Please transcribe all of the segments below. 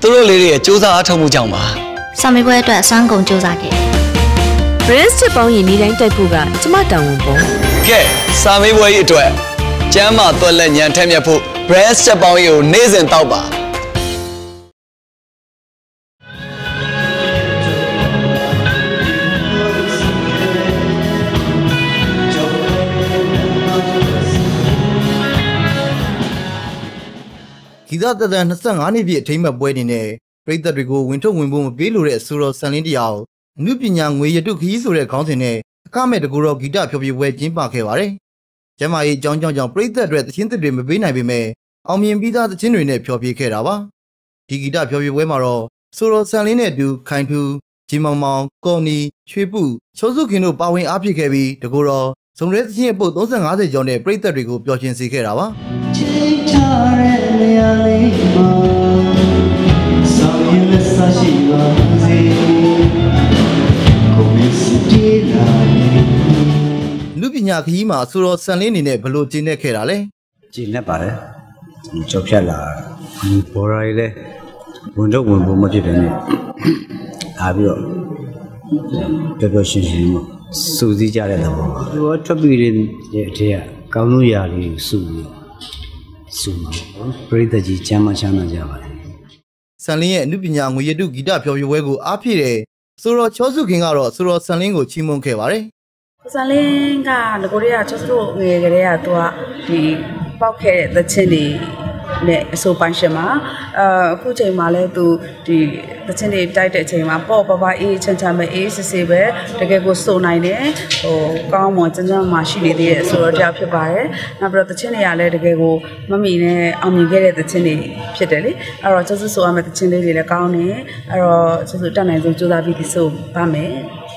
တို့လေးတွေစူးစမ်းအားထုတ်မှုကြောင့်ပါစာမေးပွဲအတွက်စွမ်းကုန်စူးစမ်းခဲ့ Brace ချက်ပေါင်းရင်နေတိုင်းတိုက်ဖို့ကကျမတောင်းဝန်ပေါ့ကဲစာမေးပွဲကြီးအတွက်ကျမ်းမာသွက်လက်ညံထက်မြက်ဖို့ Brace ချက်ပေါင်းကြီးကိုနေ့စဉ်တောက်ပါဂီတသက်တမ်း25နှစ်ပြည့်အထိမ်းအမှတ်ပွဲနေနဲ့ပြည်သက်တွေကိုဝင်ထုတ်ဝင်ဖို့မပေးလို့တဲ့အဆိုတော်ဆန်လင်းတရားကိုအမှုပညာငွေရတုခရီးဆိုတဲ့ခေါင်းစဉ်နဲ့အခမဲ့တကူတော်ဂီတဖျော်ဖြေပွဲကျင်းပခဲ့ပါတယ်။ကျမကြီးအကြောင်းကြောင့်ပြည်သက်တွေသချင်းသစ်တွေမပေးနိုင်ပေမဲ့အောင်မြင်ပြီးသားသချင်းတွေနဲ့ဖျော်ဖြေခဲ့တာပါ။ဒီဂီတဖျော်ဖြေပွဲမှာတော့ဆိုတော်ဆန်လင်းနဲ့အတူခိုင်ထူးဂျင်းမောင်မောင်ကော်နီရွှေပုချိုးစုခင်တို့ပါဝင်အားဖြစ်ခဲ့ပြီးတကူတော်စုံရဲသချင်းအပုတ်350ကျော်နဲ့ပြည်သက်တွေကိုပျော်ရွှင်စေခဲ့တာပါ။လူပညာခရီးမှာဆိုတော့ဆန်လင်းနေနဲ့ဘလို့ကျင်းနေခဲ့တာလဲကျင်းနေပါတယ်ကြောက်ဖြတ်လာဒီဘော်ရာကြီးလဲဝင်တော့ဝင်ဖို့မဖြစ်တယ်နဲ့အားပြီးတော့တော်တော်ရှင်းရှင်းစူးစီးကြတဲ့သဘောပါသူကထွက်ပြီးတဲ့အထက်ကကောင်းလို့ရလေးစူးမှာပြိတ္တကြီးချမ်းမချမ်းသာကြပါတယ်ဆန်လင်းရဲ့အမှုပညာငွေရတုဂီတဖျော်ဖြေပွဲကိုအားဖြည့်တဲ့ဆိုတော့ချောစုခင်ကတော့ဆိုတော့ဆန်လင်းကိုချီးမွမ်းခဲ့ပါတယ်ဆန်လင်းကငကိုတွေကချောစုတို့ငယ်ကလေးကသူကဒီပောက်ခဲ့တဲ့သချင်းတွေနဲ့အဆိုပိုင်းရှင်မှာအခုချိန်မှာလဲသူဒီသချင်းတွေတိုက်တဲ့အချိန်မှာပေါ့ပပအေးချမ်းချမ်းပဲအေးစစ်စစ်ပဲတကယ်ကိုစုံနိုင်တယ်ဟိုကောင်းမွန်ကျန်းကျန်းမာရှိနေသေးတဲ့ဆိုတော့တရားဖြစ်ပါတယ်နောက်ပြီးတော့သချင်းတွေကလည်းတကယ်ကိုမမီနဲ့အောင်မြင်ခဲ့တဲ့သချင်းတွေဖြစ်တယ်လေအဲ့တော့ကျဆူဆိုရမယ့်သချင်းလေးတွေလည်းကောင်းနေအဲ့တော့ကျဆူတက်နိုင်ဆုံးကြိုးစားပြီးဒီဆိုပါမယ်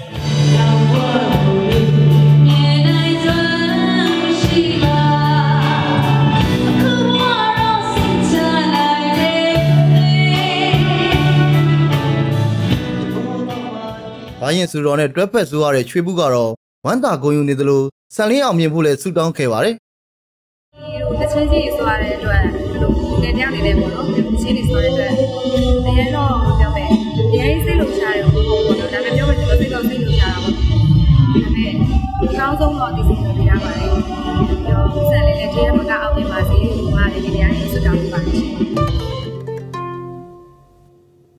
ဘာရင်စုတော်နဲ့တွဲဖက်ဆိုရတဲ့ချွေးဘူးကတော့ဝမ်းသာဂုဏ်ယူနေသလိုဆန်လင်းအောင်မြင်ဖို့လည်းဆုတောင်းခဲ့ပါတယ်။တချင်းစီဆိုရတဲ့အတွက်ဒီတယောက်နေနဲ့ပေါ့နော်။တချင်းစီဆိုရတဲ့အတွက်တရားတော့ပြောမယ်။တရားစိတ်လုံရှားတယ်ပေါ့နော်။ဒါပေမဲ့ပြောမယ်ဆိုတော့စိတ်လုံရှားတာပေါ့။ဒါပေမဲ့အကောင်းဆုံးတော့ဒီစိ